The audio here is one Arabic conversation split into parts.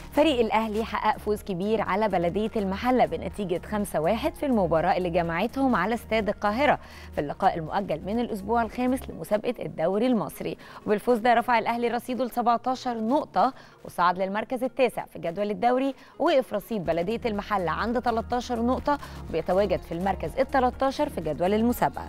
فريق الأهلي حقق فوز كبير على بلدية المحلة بنتيجة 5-1 في المباراة اللي جمعتهم على استاد القاهرة في اللقاء المؤجل من الأسبوع الخامس لمسابقة الدوري المصري. وبالفوز ده رفع الأهلي رصيده ل 17 نقطة وصعد للمركز التاسع في جدول الدوري، ووقف رصيد بلدية المحلة عند 13 نقطة وبيتواجد في المركز ال 13 في جدول المسابقة.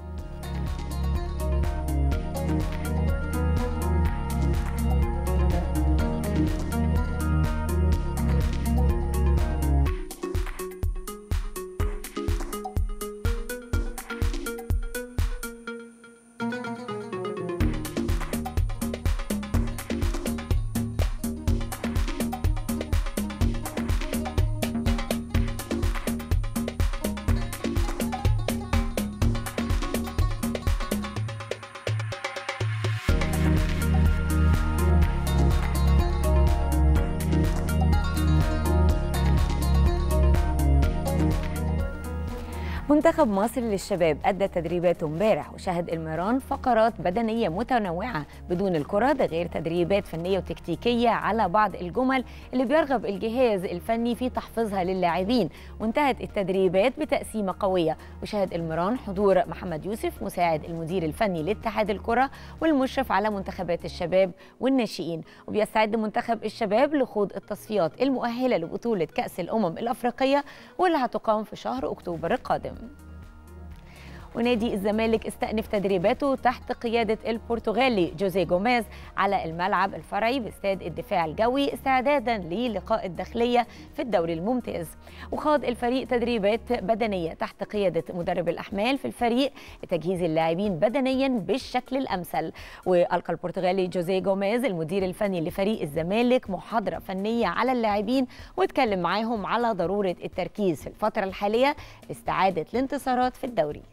منتخب مصر للشباب أدى تدريباته امبارح وشهد المران فقرات بدنية متنوعة بدون الكرة، ده غير تدريبات فنية وتكتيكية على بعض الجمل اللي بيرغب الجهاز الفني في تحفيظها للاعبين. وانتهت التدريبات بتقسيمة قوية، وشهد المران حضور محمد يوسف مساعد المدير الفني لاتحاد الكرة والمشرف على منتخبات الشباب والناشئين. وبيستعد منتخب الشباب لخوض التصفيات المؤهلة لبطولة كأس الأمم الأفريقية واللي هتقام في شهر أكتوبر القادم. ونادي الزمالك استأنف تدريباته تحت قيادة البرتغالي جوزيه جوميز على الملعب الفرعي باستاد الدفاع الجوي استعدادا للقاء الداخلية في الدوري الممتاز. وخاض الفريق تدريبات بدنية تحت قيادة مدرب الأحمال في الفريق لتجهيز اللاعبين بدنيا بالشكل الأمثل. وألقى البرتغالي جوزيه جوميز المدير الفني لفريق الزمالك محاضرة فنية على اللاعبين واتكلم معاهم على ضرورة التركيز في الفترة الحالية لاستعادة الانتصارات في الدوري.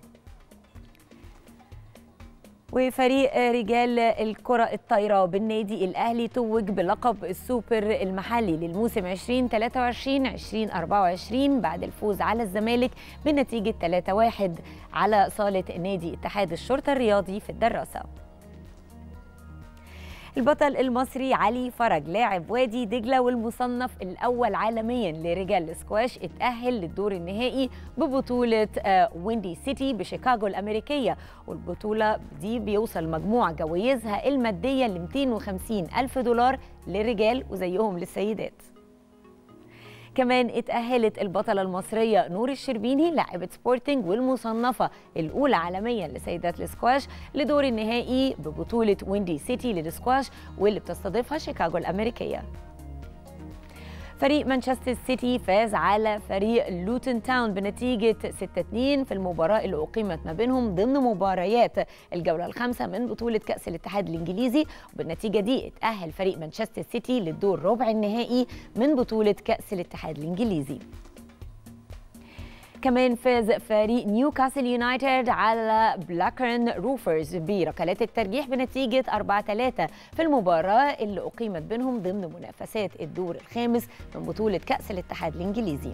وفريق رجال الكرة الطايرة بالنادي الأهلي توج بلقب السوبر المحلي للموسم 2023-2024 بعد الفوز على الزمالك بنتيجة 3-1 على صالة نادي اتحاد الشرطة الرياضي في الدراسة. البطل المصري علي فرج لاعب وادي دجلة والمصنف الأول عالميا لرجال السكواش اتأهل للدور النهائي ببطولة ويندي سيتي بشيكاغو الأمريكية، والبطولة دي بيوصل مجموع جوائزها المادية ل 250 ألف دولار للرجال وزيهم للسيدات. كمان اتأهلت البطلة المصرية نور الشربيني لاعبة سبورتنج والمصنفة الأولى عالميا لسيدات السكواش لدور النهائي ببطولة ويندي سيتي للسكواش واللي بتستضيفها شيكاغو الأمريكية. فريق مانشستر سيتي فاز على فريق لوتون تاون بنتيجة 6-2 في المباراة اللي أقيمت ما بينهم ضمن مباريات الجولة الخامسة من بطولة كأس الاتحاد الإنجليزي، وبالنتيجة دي اتأهل فريق مانشستر سيتي للدور ربع النهائي من بطولة كأس الاتحاد الإنجليزي. كمان فاز فريق نيوكاسل يونايتد على بلاكرن روفرز بركلات الترجيح بنتيجة 4-3 في المباراة اللي أقيمت بينهم ضمن منافسات الدور الخامس من بطولة كأس الاتحاد الإنجليزي.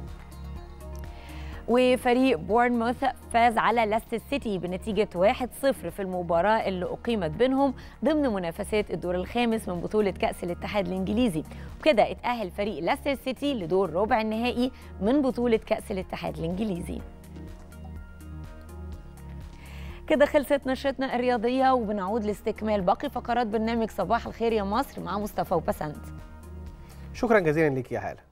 وفريق بورنموث فاز على ليستر سيتي بنتيجة 1-0 في المباراة اللي أقيمت بينهم ضمن منافسات الدور الخامس من بطولة كأس الاتحاد الإنجليزي، وكده اتأهل فريق ليستر سيتي لدور ربع النهائي من بطولة كأس الاتحاد الإنجليزي. كده خلصت نشرتنا الرياضية وبنعود لاستكمال باقي فقرات برنامج صباح الخير يا مصر مع مصطفى وبسنت. شكرا جزيلا لك يا هالة.